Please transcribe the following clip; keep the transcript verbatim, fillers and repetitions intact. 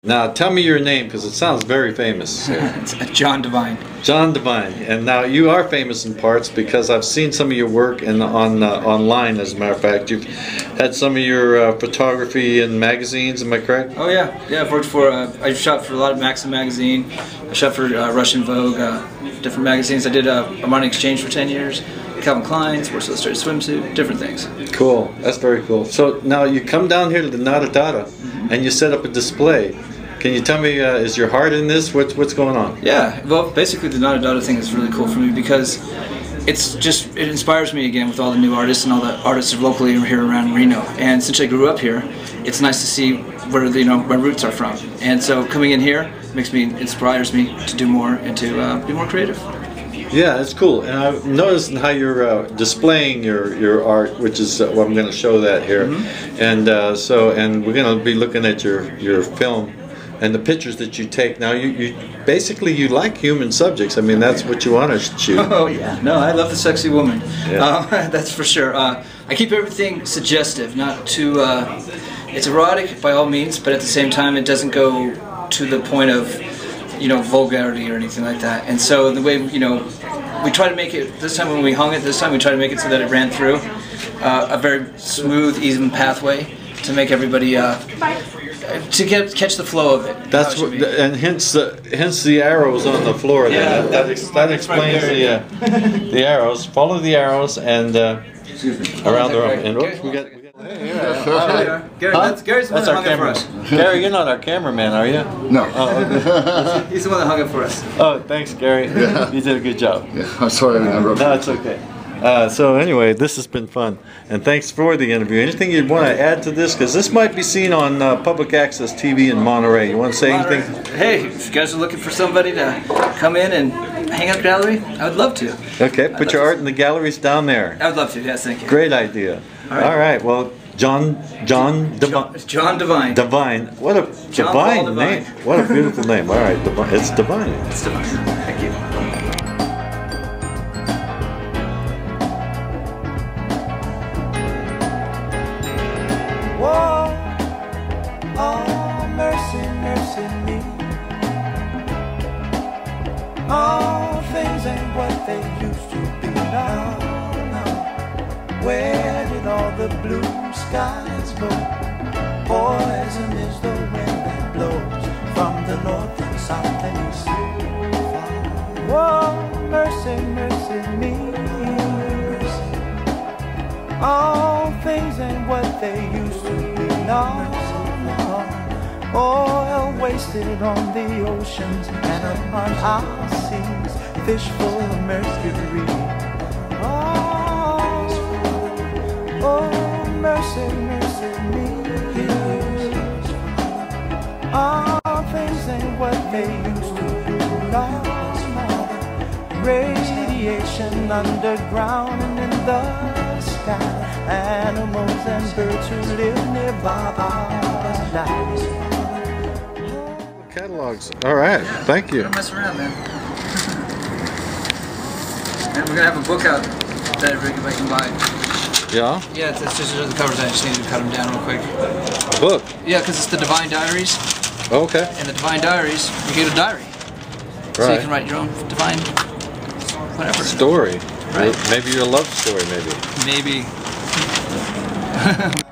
Now tell me your name, because it sounds very famous. It's John Devine. John Devine, and now you are famous in parts because I've seen some of your work in, on uh, online. As a matter of fact, you've had some of your uh, photography in magazines. Am I correct? Oh yeah, yeah. I've worked for. Uh, I shot for a lot of Maxim magazine. I shot for uh, Russian Vogue, uh, different magazines. I did uh, Armani Exchange for ten years. Calvin Klein, Sports Illustrated swimsuit, different things. Cool. That's very cool. So now you come down here to the Dada, mm-hmm. and you set up a display. Can you tell me, uh, is your heart in this? What's what's going on? Yeah, well, basically the Dada thing is really cool for me because it's just, it inspires me again with all the new artists and all the artists locally here around Reno. And since I grew up here, it's nice to see where the, you know, my roots are from. And so coming in here makes me, inspires me to do more and to uh, be more creative. Yeah, it's cool, and I've noticed how you're uh, displaying your your art, which is uh, well, I'm going to show that here, mm-hmm. and uh, so and we're going to be looking at your your film and the pictures that you take. Now, you, you basically you like human subjects. I mean, that's what you want to shoot. Oh yeah, no, I love the sexy woman. Yeah. Uh, that's for sure. Uh, I keep everything suggestive, not too. Uh, it's erotic by all means, but at the same time, it doesn't go to the point of, you know, vulgarity or anything like that. And so the way, you know, we try to make it, this time when we hung it, this time we try to make it so that it ran through uh, a very smooth, even pathway to make everybody, uh, to get catch the flow of it. That's what, the, and hence the hence the arrows on the floor. Yeah, there. That, that, ex, that explains the uh, the arrows. Follow the arrows and uh, around the room. And oops, we got. We got Hey, yeah. Oh, yeah. Gary, huh? that's, Gary's the that's one our that hung it for camera. us. Gary, you're not our cameraman, are you? No. Oh, okay. He's the one that hung it for us. Oh, thanks, Gary. Yeah. You did a good job. Yeah, I'm sorry I interrupted. No, it's okay. Uh, so anyway, this has been fun, and thanks for the interview. Anything you'd want to add to this? Because this might be seen on uh, public access T V in Monterey. You want to say Monterey. anything? Hey, if you guys are looking for somebody to come in and hang out gallery, I would love to. Okay, put your art in the galleries down there. I would love to, yes, thank you. Great idea. All right, All right well, John John Devine. John Devine. Devine. What a John divine Devine. name. What a beautiful name. All right, Devine. It's Devine. It's Devine. Thank you. Whoa, oh, mercy, mercy me. All things ain't what they used to be now, now. Where did all the blue skies go? Poison is the wind that blows from the north and south and east. Whoa, mercy, mercy me. All things ain't what they used to be now. Oil wasted on the oceans and upon our seas, fish full of mercury. Oh, oh, mercy, mercy me. All things ain't what they used to be now. Radiation underground and in the sky, animals and birds who live nearby are dying. Catalogs. All right. Yeah, Thank you. Don't mess around, man. And we're gonna have a book out that everybody can buy. Yeah. Yeah, it's, it's just the covers. I just need to cut them down real quick. A book. Yeah, because it's the Devine Diaries. Okay. And the Devine Diaries, you get a diary. Right. So you can write your own Devine, whatever. Story. Right. Maybe your love story. Maybe. Maybe.